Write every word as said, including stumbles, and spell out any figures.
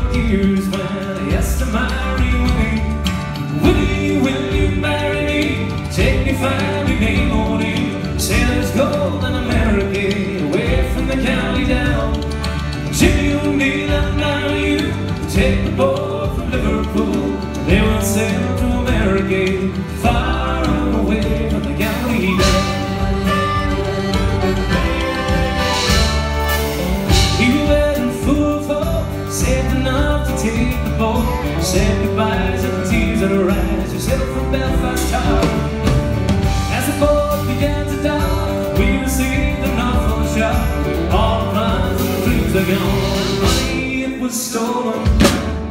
short years when he asked to marry Willie. Willie, will you marry me? Take me, find me, name on him. Sailor's gold in America, away from the county down. Jimmy O'Neill, I'll marry you. Take the boat from Liverpool. They will sail to America, far away from the county down. He went full full, saved enough to take the boat. Said goodbyes and tears and a rise. We sailed from Belfast Town. As the boat began to dock, we received an awful shock. All the plans and the dreams are gone. Money, it was stolen.